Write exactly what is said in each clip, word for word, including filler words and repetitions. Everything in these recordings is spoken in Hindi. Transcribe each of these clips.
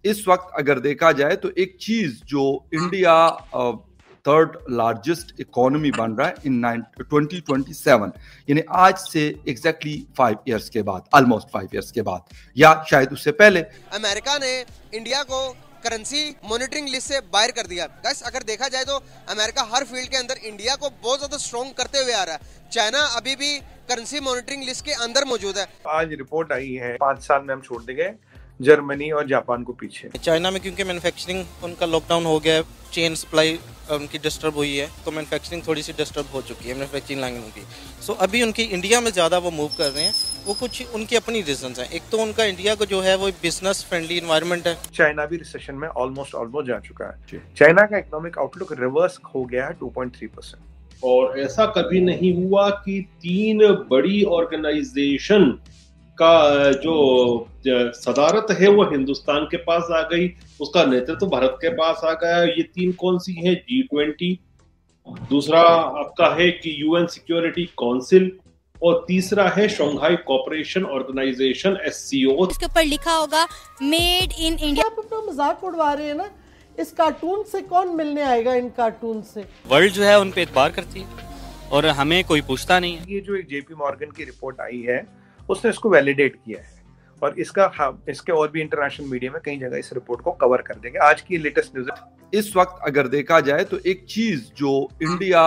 इस वक्त अगर देखा जाए तो एक चीज जो इंडिया थर्ड लार्जेस्ट इकोनॉमी बन रहा है इन ट्वेंटी ट्वेंटी सेवन, यानी आज से एग्जैक्टली फाइव इयर्स के बाद, ऑलमोस्ट फाइव इयर्स के बाद, या शायद उससे पहले, अमेरिका ने इंडिया को करेंसी मॉनिटरिंग लिस्ट से बाहर कर दिया। गाइस, अगर देखा जाए तो अमेरिका हर फील्ड के अंदर इंडिया को बहुत ज्यादा स्ट्रॉन्ग करते हुए आ रहा है। चाइना अभी भी करेंसी मॉनिटरिंग लिस्ट के अंदर मौजूद है। आज रिपोर्ट आई है पांच साल में हम छोड़ देंगे जर्मनी और जापान को पीछे। चाइना में क्योंकि मैन्युफैक्चरिंग उनका लॉकडाउन हो गया है, चेन सप्लाई उनकी डिस्टर्ब हुई है, तो मैन्युफैक्चरिंग थोड़ी सी डिस्टर्ब हो चुकी है मैन्युफैक्चरिंग लाइन उनकी। सो so, अभी उनकी इंडिया में ज़्यादा वो मूव कर रहे हैं। वो कुछ उनकी अपनी रीजंस हैं। एक तो उनका इंडिया को जो है वो बिजनेस फ्रेंडली इन्वायरमेंट है। चाइना भी रिसेशन में ऑलमोस्ट ऑलमोस्ट जा चुका है। चाइना का इकोनॉमिक आउटलुक रिवर्स हो गया है टू पॉइंट थ्री परसेंट। और ऐसा कभी नहीं हुआ कि तीन बड़ी ऑर्गेनाइजेशन का जो सदारत है वो हिंदुस्तान के पास आ गई, उसका नेतृत्व भारत के पास आ गया। ये तीन कौन सी है? जी ट्वेंटी, दूसरा आपका है कि यूएन सिक्योरिटी काउंसिल, और तीसरा है शंघाई कोऑपरेशन ऑर्गेनाइजेशन एससीओ। इसके ऊपर लिखा होगा मेड इन इंडिया। आप अपना मजाक उड़वा रहे हैं ना, इस कार्टून से कौन मिलने आएगा? इन कार्टून से वर्ल्ड जो है उन पे एतबार करती है और हमें कोई पूछता नहीं है। ये जो एक जेपी मॉर्गन की रिपोर्ट आई है उसने इसको वैलिडेट किया है, और इसका इसके और भी इंटरनेशनल मीडिया में कई जगह इस रिपोर्ट को कवर कर देंगे। आज की लेटेस्ट न्यूज़ इस वक्त अगर देखा जाए तो एक चीज जो इंडिया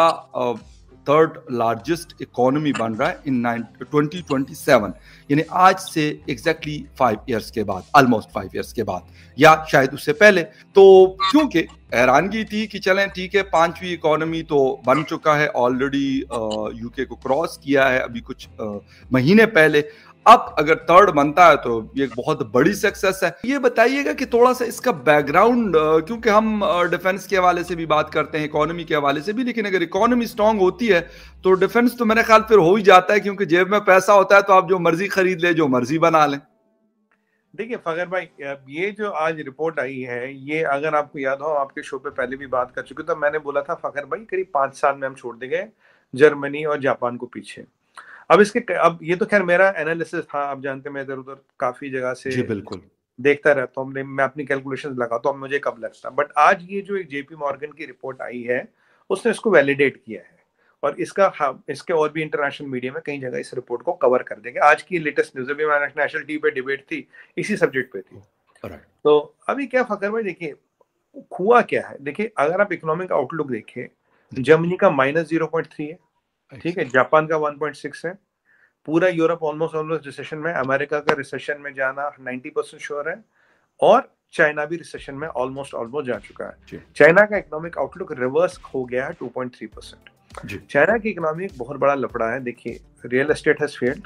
थर्ड लार्जेस्ट इकोनॉमी बन रहा है इन ट्वेंटी ट्वेंटी सेवन, यानी आज से एग्जैक्टली फाइव इयर्स के बाद, ऑलमोस्ट फाइव इयर्स के बाद, या शायद उससे पहले, तो क्योंकि हैरानगी थी कि चलें ठीक है, पांचवी इकोनॉमी तो बन चुका है ऑलरेडी, यूके को क्रॉस किया है अभी कुछ आ, महीने पहले। अब अगर थर्ड बनता है तो ये एक बहुत बड़ी सक्सेस है। ये बताइएगा कि थोड़ा सा इसका बैकग्राउंड, क्योंकि हम डिफेंस के हवाले से भी बात करते हैं, इकोनॉमी के हवाले से भी, लेकिन अगर इकोनॉमी स्ट्रांग होती है तो डिफेंस तो मेरे ख्याल फिर हो ही जाता है, क्योंकि जेब में पैसा होता है तो आप जो मर्जी खरीद ले, जो मर्जी बना लें। देखिए फखर भाई, ये जो आज रिपोर्ट आई है, ये अगर आपको याद हो, आपके शो पे पहले भी बात कर चुके, तो मैंने बोला था फखर भाई करीब पांच साल में हम छोड़ देंगे जर्मनी और जापान को पीछे। अब इसके अब ये तो खैर मेरा एनालिसिस था, आप जानते हैं मैं इधर उधर काफी जगह से जी बिल्कुल देखता रहता हूँ, मैं अपनी कैलकुलेशंस लगाता हूँ मुझे कब लगता। बट आज ये जो एक जेपी मॉर्गन की रिपोर्ट आई है उसने इसको वैलिडेट किया है, और इसका इसके और भी इंटरनेशनल मीडिया में कई जगह इस रिपोर्ट को कवर कर देंगे। आज की लेटेस्ट न्यूज़ भी नेशनल टीवी पे डिबेट थी, इसी सब्जेक्ट पे थी। तो अभी क्या फकर भाई, देखिए हुआ क्या है। देखिए अगर आप इकोनॉमिक आउटलुक देखें, जर्मनी का माइनस जीरो पॉइंट थ्री है, ठीक है, जापान का वन पॉइंट सिक्स है, पूरा यूरोप ऑलमोस्ट ऑलमोस्ट रिसेशन में, अमेरिका का रिसेशन में जाना नाइंटी परसेंट श्योर है, और चाइना भी रिसेशन में ऑलमोस्ट ऑलमोस्ट जा चुका है। चाइना का इकोनॉमिक आउटलुक रिवर्स हो गया है two point three percent. China की इकोनॉमी एक बहुत बड़ा लफड़ा है। देखिए रियल एस्टेट हैज फेल्ड,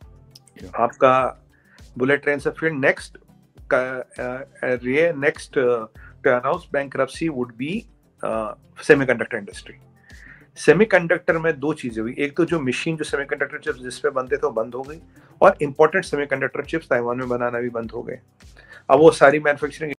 आपका बुलेट ट्रेन से failed, next next to announce bankruptcy would be semiconductor industry. Semiconductor में दो चीजें हुई, एक तो जो मशीन जो सेमीकंडक्टर चिप्स जिस पे बनते थे वो बंद हो गई, और इंपॉर्टेंट सेमीकंडक्टर चिप्स ताइवान में बनाना भी बंद हो गए। अब वो सारी मैन्युफैक्चरिंग